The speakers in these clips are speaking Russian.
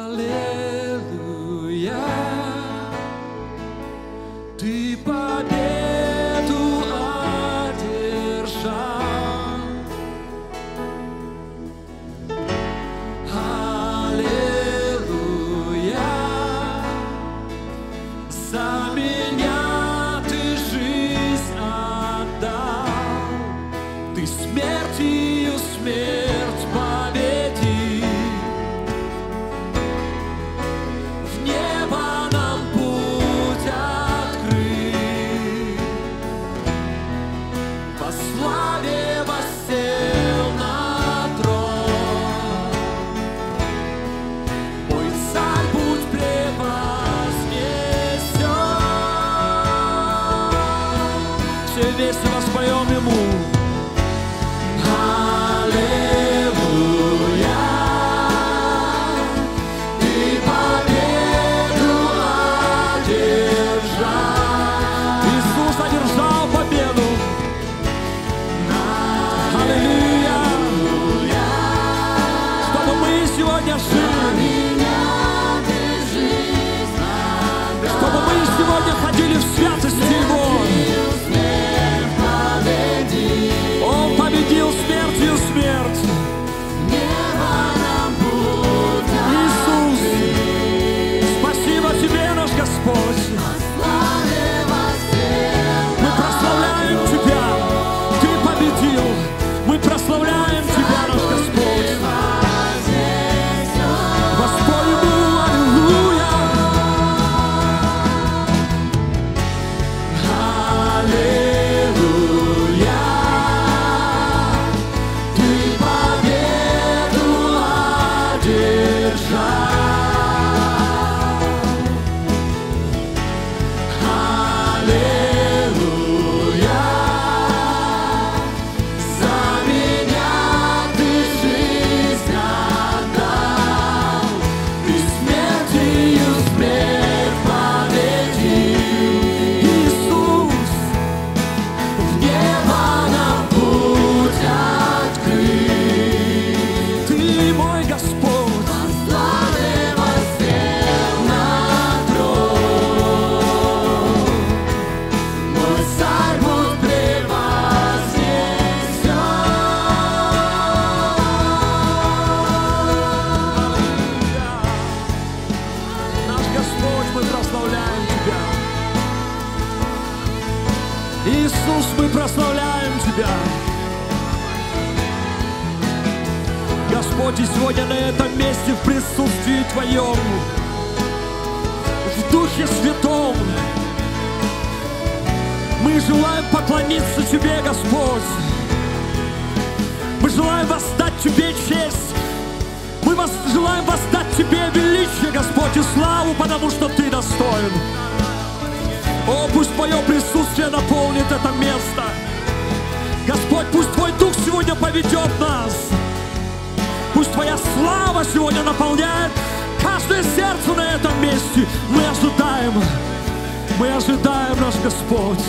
Аллилуйя, Ты победу одержал. Аллилуйя, за меня Ты жизнь отдал. Ты смертью смерть победил. В небо нам путь открыл. По славе воссел на трон. Мой царь путь превознесен. Все вместе воспоем Ему. Аллилуйя, Ты победу одержал. Иисус одержал победу. Аллилуйя, чтобы мы сегодня жили, чтобы мы сегодня ходили в святости Его. Он победил смертью смерть. Иисус, спасибо Тебе, наш Господь. Мы прославляем Тебя. Ты победил. Мы прославляем Тебя, наш Господь. Воспой Ему, аллилуйя. Аллилуйя, Ты победу одержал. Аллилуйя, за меня Ты жизнь отдал. Ты смертью смерть победил. Иисус, в небо нам путь открыл. Ты мой Господь, по славе воссел на трон. Мой царь путь превознесен. Аллилуйя. Наш Господь, мы прославляем Тебя. Иисус, мы прославляем Тебя. Господь, и сегодня на этом месте в присутствии Твоем, в Духе Святом, мы желаем поклониться Тебе, Господь. Мы желаем воздать Тебе честь. Мы желаем воздать Тебе величие, Господь, и славу, потому что Ты достоин. О, пусть Твое присутствие наполнит это место. Господь, пусть Твой Дух сегодня поведет нас. Пусть Твоя слава сегодня наполняет каждое сердце на этом месте. Мы ожидаем, наш Господь.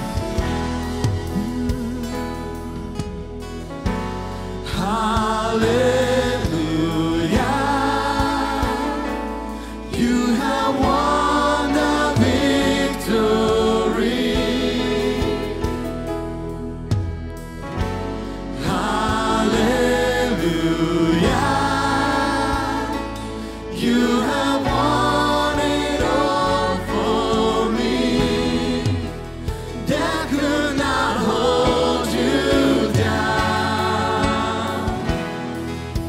Hallelujah, You have won the victory. Hallelujah, You have won it all for me. Death could not hold You down.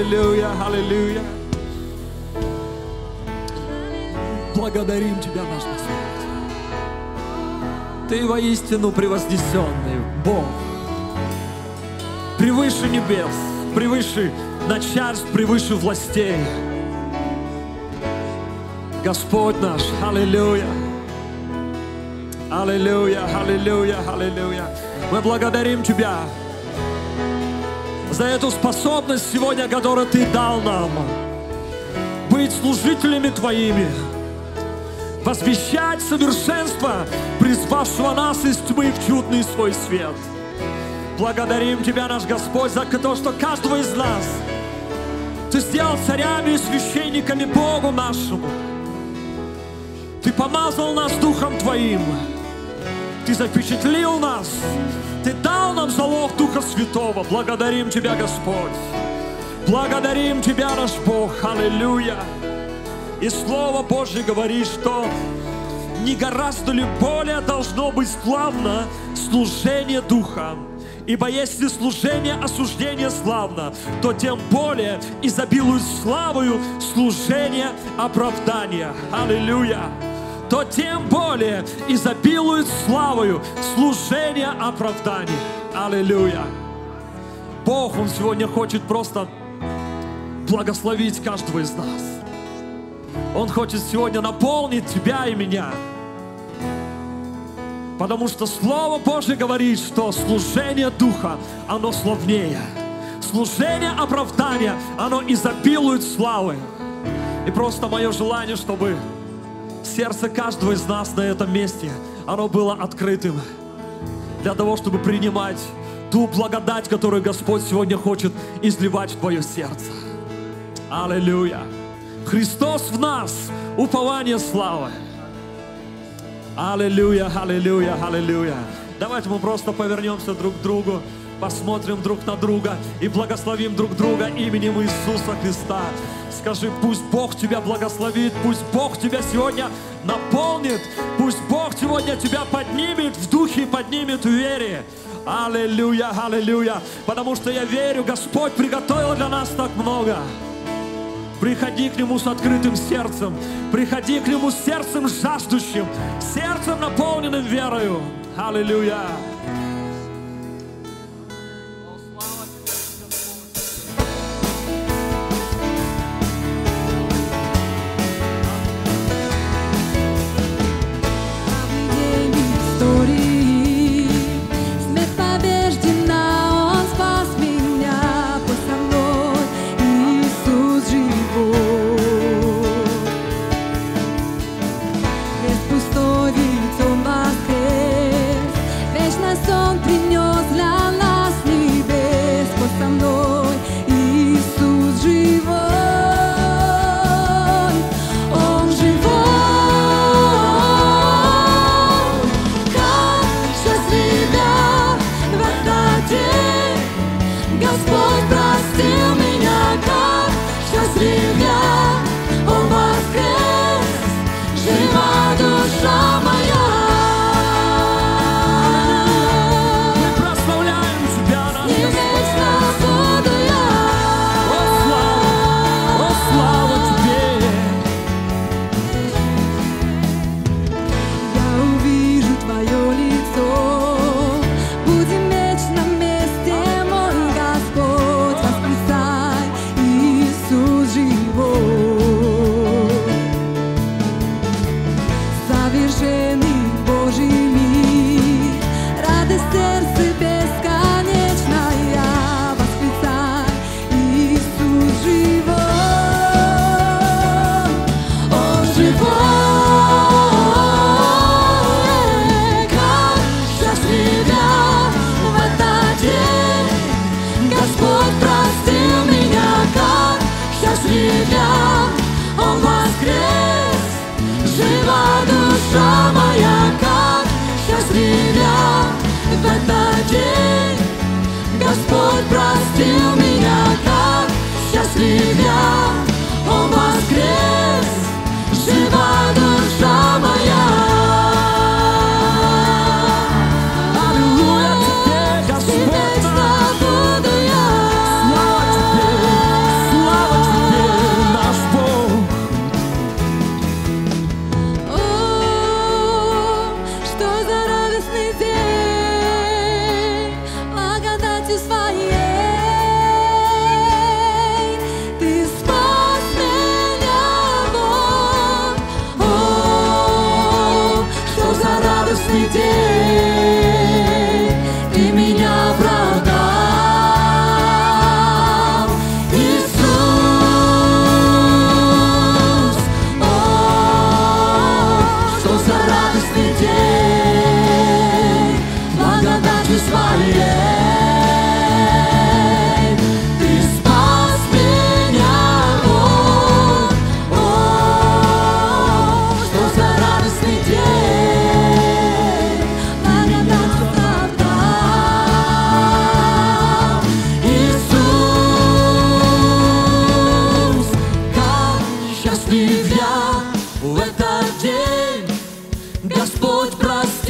Аллилуйя, аллилуйя. Благодарим Тебя, наш Господь. Ты воистину превознесенный Бог. Превыше небес, превыше начальств, превыше властей. Господь наш, аллилуйя. Аллилуйя, аллилуйя, аллилуйя. Мы благодарим Тебя за эту способность сегодня, которую Ты дал нам, быть служителями Твоими, возвещать совершенство, призвавшего нас из тьмы в чудный свой свет. Благодарим Тебя, наш Господь, за то, что каждого из нас Ты сделал царями и священниками Богу нашему. Ты помазал нас Духом Твоим. Ты запечатлил нас. Ты дал нам залог Духа Святого. Благодарим Тебя, Господь. Благодарим Тебя, наш Бог. Аллилуйя. И Слово Божье говорит, что не гораздо ли более должно быть славно служение Духа? Ибо если служение осуждения славно, то тем более изобилует славою служение оправдания. Аллилуйя. То тем более изобилует славою служение оправдания. Аллилуйя. Бог, Он сегодня хочет просто благословить каждого из нас. Он хочет сегодня наполнить тебя и меня. Потому что Слово Божье говорит, что служение Духа, оно славнее. Служение оправдания, оно изобилует славой. И просто мое желание, чтобы сердце каждого из нас на этом месте, оно было открытым для того, чтобы принимать ту благодать, которую Господь сегодня хочет изливать в твое сердце. Аллилуйя! Христос в нас, упование славы. Аллилуйя, аллилуйя, аллилуйя. Давайте мы просто повернемся друг к другу, посмотрим друг на друга и благословим друг друга именем Иисуса Христа. Скажи, пусть Бог тебя благословит, пусть Бог тебя сегодня наполнит, пусть Бог сегодня тебя поднимет в духе и поднимет в вере. Аллилуйя, аллилуйя. Потому что я верю, Господь приготовил для нас так много. Приходи к Нему с открытым сердцем. Приходи к Нему с сердцем жаждущим, сердцем наполненным верою. Аллилуйя. Господь простил меня, как счастливя, Он воскрес, жива душа моя. Аллилуйя тебе, Господь, вечно буду я.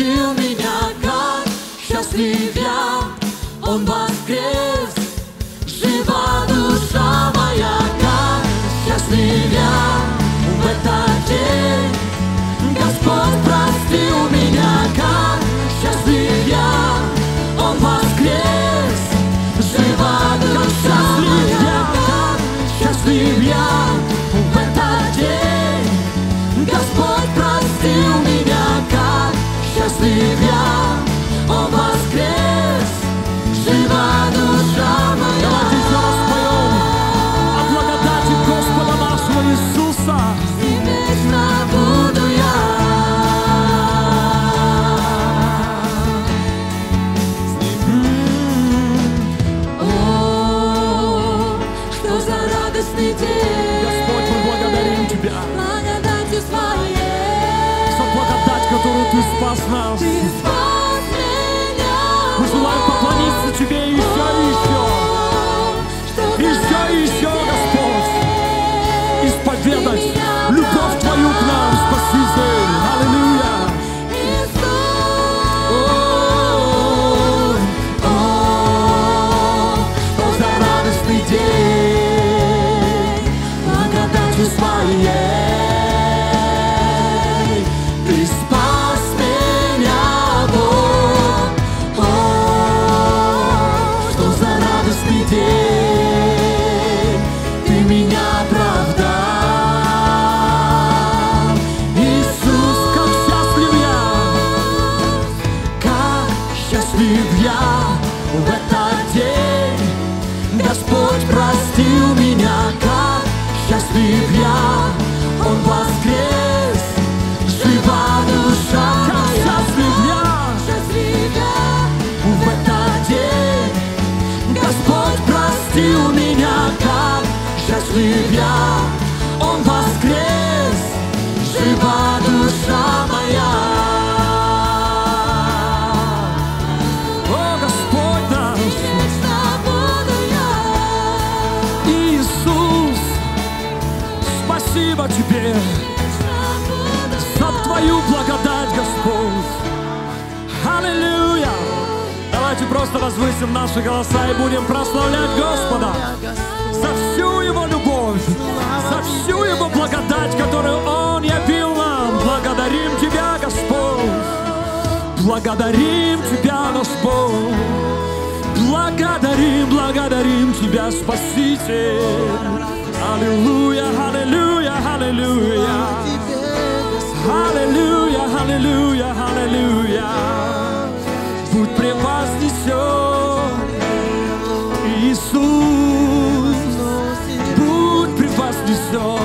простил меня, как счастлив я, Он воскрес, жива душа моя, как счастлив я в этот день. Господь простил меня, как счастлив я, Он воскрес, жива душа моя, как счастлив я в этот день. Господь простил меня, как счастлив я, Он воскрес, жива душа моя. Давайте еще раз поем о благодати Господа нашего Иисуса. С ним вечно буду я. О, что за радостный день. Господь, мы благодарим Тебя Благодатью Своей. за благодать, которую Ты спас нас. Ты спас меня. Мы желаем поклониться Тебе еще и еще. Еще и еще, Господь, исповедать любовь Твою к нам, Спаситель. Аллилуйя. Что за радостный день, благодатью Своей Ты спас меня, Бог. Что за радостный день, Ты меня оправдал. Иисус, Как счастлив я, как счастлив я в этот день. Господь простил меня, как счастлив я, Он воскрес, жива душа как моя. счастлив я. Счастлив я в этот день. Господь простил меня, как счастлив я, Он воскрес, жива душа моя. О, Господь наш, Вечно буду я. Иисус, спасибо Тебе за Твою благодать, Господь. Аллилуйя. Давайте просто возвысим наши голоса и будем прославлять Господа за всю Его любовь, за всю Его благодать, которую Он явил нам. Благодарим Тебя, Господь. Благодарим Тебя, Господь. Благодарим, благодарим Тебя, Спаситель. Аллилуйя, аллилуйя, аллилуйя. Аллилуйя, аллилуйя, аллилуйя. Будь превознесен, Иисус, будь превознесен.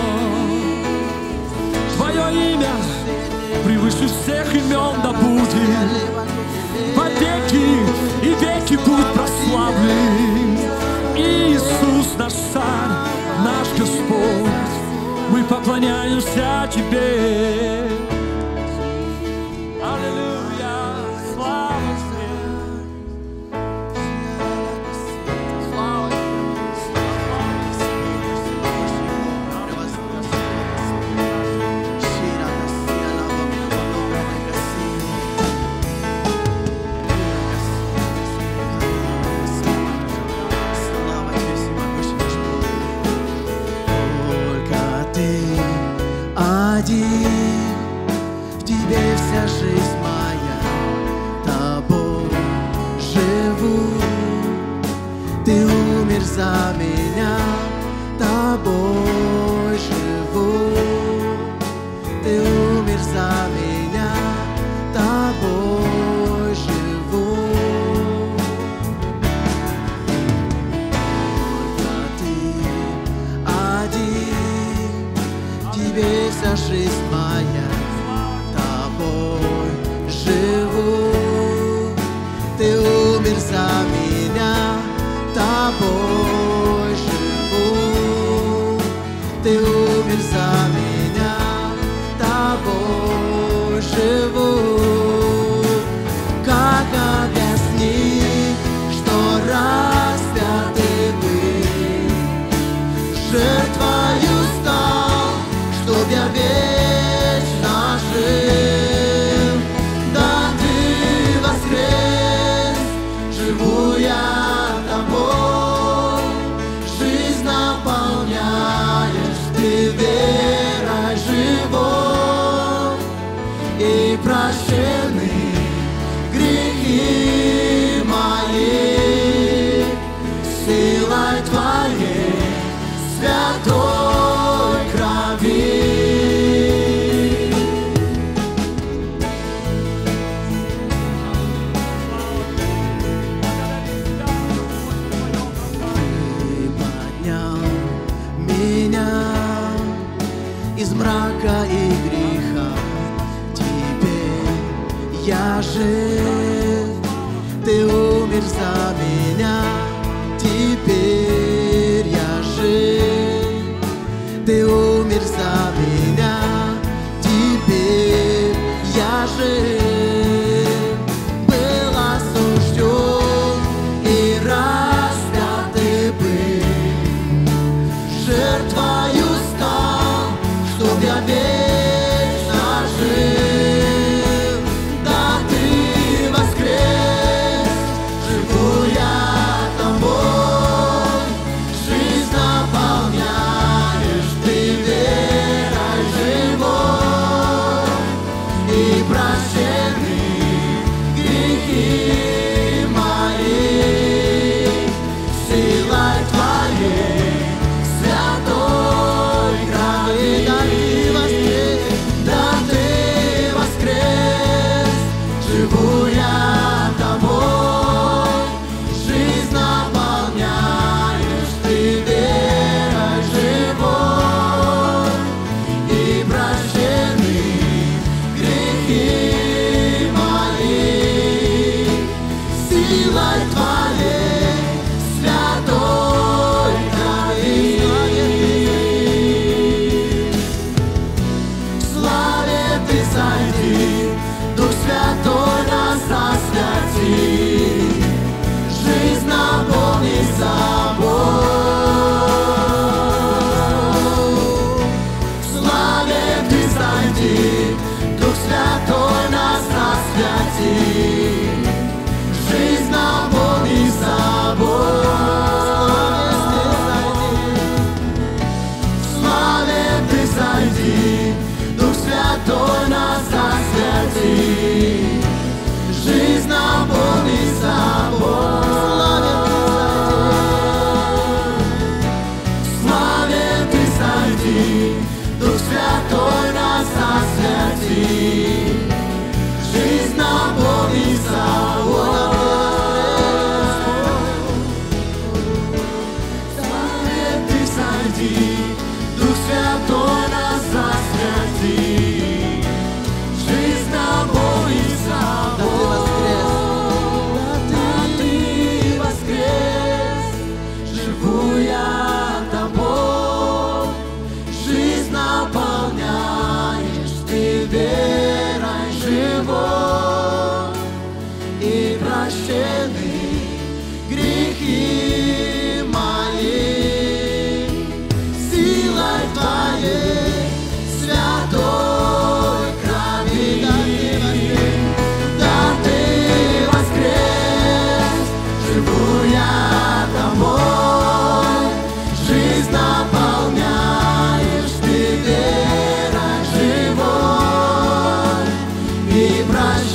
Твое имя превыше всех имен да будет. Во веки и веки будь прославлен. Иисус наш Царь, наш Господь, мы поклоняемся Тебе. Аллилуйя, слава Тебе. Слава Только Ты один, в Тебе вся жизнь моя, Тобой живу. Ты умер за меня, Тобой живу. Ты умер за меня, Тобой живу. Только Ты один, в Тебе вся жизнь моя, Тобой живу. Ты умер за меня, Тобой живу. Ты умер за меня, Тобой живу. Как объяснить, что распятый был, жертвою стал, чтоб я вечно жил? Да Ты и прощены грехи мои силой Твоей святой крови. Из мрака и греха теперь я жив. Ты умер за меня, теперь я жив. Ты умер за меня, теперь я жив. Был осужден и распятый был, жертвою стал, чтоб я вечно жил. Да Ты воскрес, живу я Тобой, жизнь наполняешь Ты верой живой, и прощены грехи мои силой Твоей святой крови. Да Ты воскрес, живу я Тобой, жизнь наполняешь Ты верой живой, и прощены грехи мои силой Твоей святой крови. Ты зайди, Дух Святой нас освяти, жизнь наполни собой. В славе Ты зайди, Дух Святой нас освяти, жизнь наполни собой. В славе Ты зайди, Дух Святой нас освяти, жизнь наполни собой. В славе Ты зайди, Дух Святой нас освяти, жизнь наполни собой. В славе Ты зайди, Дух Святой нас освяти, жизнь наполни собой. Да Ты воскрес, живу я Тобой, жизнь наполняешь Ты верой живой, и прощены грехи мои силой Твоей святой крови. Да Ты воскрес, живу я Тобой, жизнь наполняешь Ты верой живой, и прощены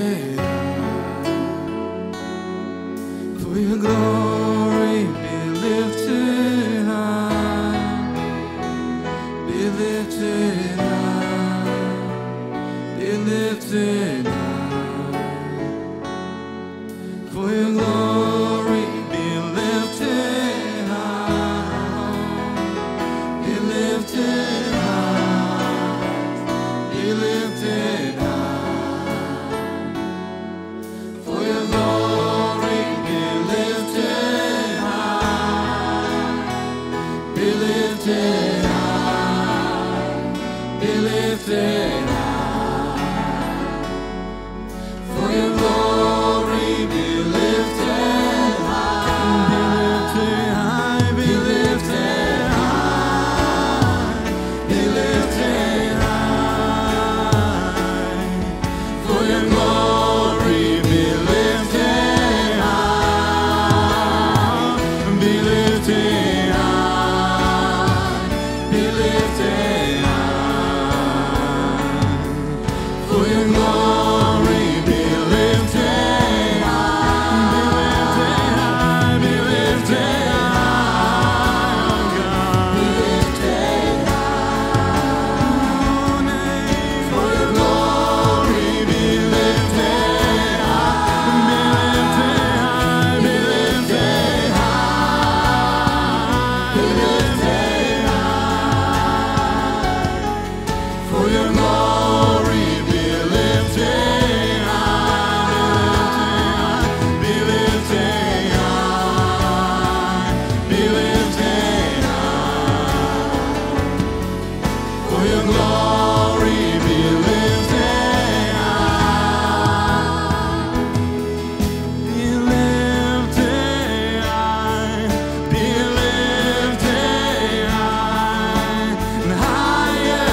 lifted high. For your glory be lifted high. Be lifted high. Be lifted high. For your glory be lifted high. Be lifted high. Be lifted high. For your glory be lifted high. Be lifted high. Be lifted high. For your glory be lifted high. Be lifted high. Be lifted high. For your glory be lifted high. Be lifted high. Be lifted high. For your glory be lifted high. Be lifted high. Oh God. Be lifted high. For your glory be lifted high. Be lifted high. Be lifted high. For your glory be lifted high. Be lifted high. Be lifted high. For your glory be lifted high. Be lifted high. Be lifted high. And higher,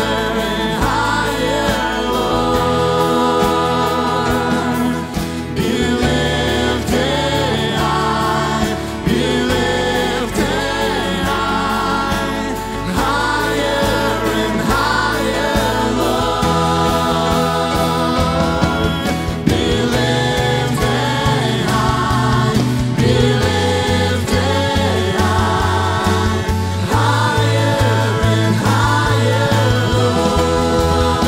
Lord. Be lifted high. Be lifted high. And higher, Lord. Be lifted high. Be lifted high. Higher and higher, Lord.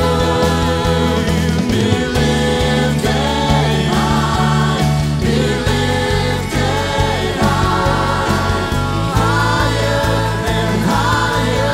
Be lifted high. Be lifted high. Higher and higher,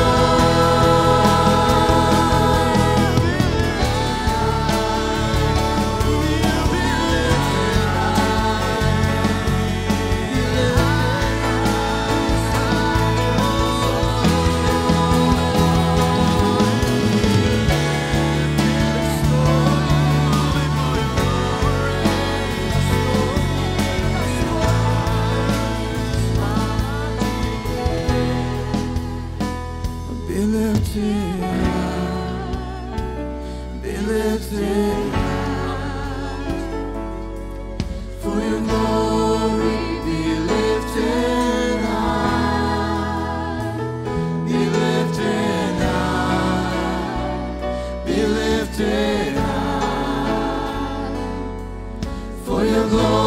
Be lifted high. Be lifted high. For your glory be lifted high. Be lifted high. Be lifted high. For your glory